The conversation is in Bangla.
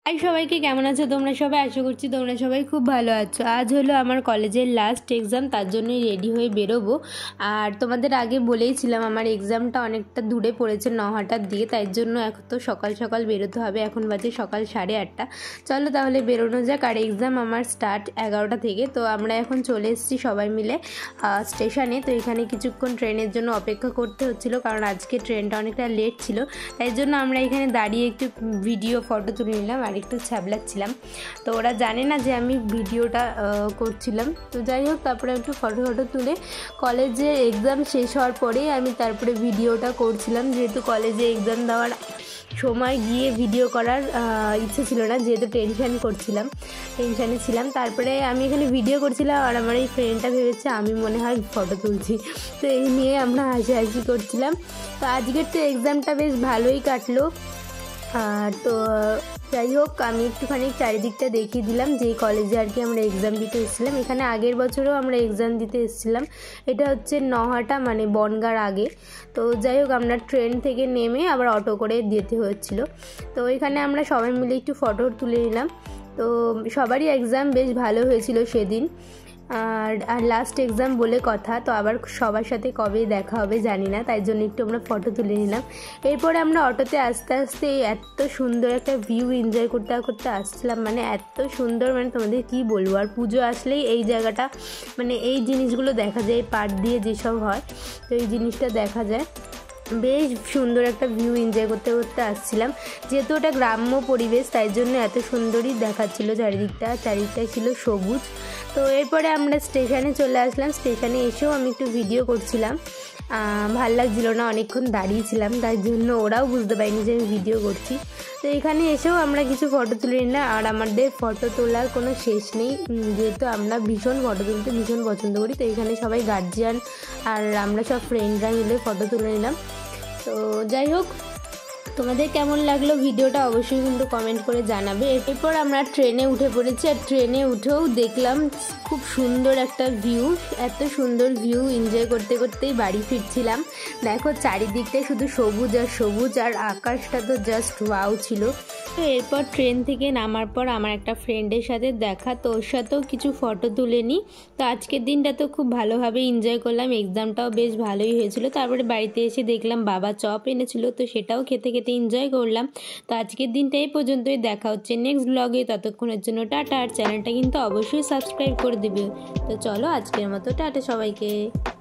হাই সবাইকে, কেমন আছো তোমরা সবাই? আশা করছি তোমরা সবাই খুব ভালো আছো। আজ হলো আমার কলেজের লাস্ট এক্সাম, তার জন্যই রেডি হয়ে বেরোবো। আর তোমাদের আগে বলেইছিলাম আমার এক্সামটা অনেকটা দূরে পড়েছে, নহাটার দিকে, তাই জন্য এখন তো সকাল সকাল বেরোতে হবে। এখন বাজে সকাল 8:30। চলো তাহলে বেরোনো যাক। আর এক্সাম আমার স্টার্ট 11টা থেকে। তো আমরা এখন চলে এসেছি সবাই মিলে স্টেশনে। তো এখানে কিছুক্ষণ ট্রেনের জন্য অপেক্ষা করতে হচ্ছিল, কারণ আজকে ট্রেনটা অনেকটা লেট ছিল। তাই জন্য আমরা এখানে দাঁড়িয়ে একটু ভিডিও ফটো তুলে নিলাম আর একটু ছ্যাবলাচ্ছিলাম। তো ওরা জানে না যে আমি ভিডিওটা করছিলাম। তো যাই হোক, তারপরে একটু ফটো তুলে কলেজে এক্সাম শেষ হওয়ার পরেই আমি তারপরে ভিডিওটা করছিলাম, যেহেতু কলেজে এক্সাম দেওয়ার সময় গিয়ে ভিডিও করার ইচ্ছে ছিল না, যেহেতু টেনশানে ছিলাম। তারপরে আমি এখানে ভিডিও করছিলাম আর আমার এই ফ্রেন্ডটা ভেবেছে আমি মনে হয় ফটো তুলছি। তো এই নিয়ে আমরা হাসাহাসি করছিলাম। তো আজকের তো এক্সামটা বেশ ভালোই কাটলো। তো যাই হোক, আমি একটুখানি চারিদিকটা দেখিয়ে দিলাম যে কলেজে আর কি আমরা এক্সাম দিতে এসেছিলাম। এখানে আগের বছরও আমরা এক্সাম দিতে এসেছিলাম। এটা হচ্ছে নহাটা, মানে বনগাঁর আগে। তো যাই হোক, আমরা ট্রেন থেকে নেমে আবার অটো করে যেতে হচ্ছিলো। তো এখানে আমরা সবাই মিলে একটু ফটো তুলে নিলাম। তো সবারই এক্সাম বেশ ভালো হয়েছিল সেদিন। আর লাস্ট এক্সাম বলে কথা, তো আবার সবার সাথে কবে দেখা হবে জানি না, তাই জন্য একটু আমরা ফটো তুলে নিলাম। এরপরে আমরা অটোতে আস্তে আস্তে এত সুন্দর একটা ভিউ এনজয় করতে করতে আসছিলাম, মানে এত সুন্দর, মানে তোমাদের কি বলবো। আর পুজো আসলেই এই জায়গাটা, মানে এই জিনিসগুলো দেখা যায়, পাট দিয়ে যেসব হয়, তো এই জিনিসটা দেখা যায়। বেশ সুন্দর একটা ভিউ এনজয় করতে করতে আসছিলাম। যেহেতু ওটা গ্রাম্য পরিবেশ, তাই জন্য এত সুন্দরই দেখাচ্ছিলো চারিদিকটাই ছিল সবুজ। তো এরপরে আমরা স্টেশনে চলে আসলাম। স্টেশনে এসেও আমি একটু ভিডিও করছিলাম। ভাল লাগছিলো না, অনেকক্ষণ দাঁড়িয়েছিলাম, তাই জন্য ওরাও বুঝতে পারিনি যে আমি ভিডিও করছি। তো এখানে এসেও আমরা কিছু ফটো তুলে নিলাম। আর আমাদের ফটো তোলার কোনো শেষ নেই, যেহেতু আমরা ফটো তুলতে ভীষণ পছন্দ করি। তো এখানে সবাই গার্জিয়ান আর আমরা সব ফ্রেন্ডরা মিলে ফটো তুলে নিলাম। তো যাই হোক, তোমাদের কেমন লাগলো ভিডিওটা অবশ্যই কিন্তু কমেন্ট করে জানাবে। এরপর আমরা ট্রেনে উঠে পড়েছি। আর ট্রেনে উঠেও দেখলাম খুব সুন্দর একটা ভিউ। এত সুন্দর ভিউ এনজয় করতে করতেই বাড়ি ফিরছিলাম। দেখো চারিদিকটাই শুধু সবুজ আর সবুজ, আর আকাশটা তো জাস্ট ওয়াও ছিল। তো এরপর ট্রেন থেকে নামার পর আমার একটা ফ্রেন্ডের সাথে দেখা, তো ওর সাথেও কিছু ফটো তুলে নিই। তো আজকের দিনটা তো খুব ভালোভাবে এনজয় করলাম, এক্সামটাও বেশ ভালোই হয়েছিল। তারপরে বাড়িতে এসে দেখলাম বাবা চপ এনেছিল, তো সেটাও খেতে খেতে এনজয় করলাম। তো আজকের দিনটা এই পর্যন্তই। দেখা হচ্ছে নেক্সট ব্লগে। ততক্ষণের জন্য টাটা। আর চ্যানেলটা কিন্তু অবশ্যই সাবস্ক্রাইব করে দিবে। তো চলো আজকের মতো টাটা সবাইকে।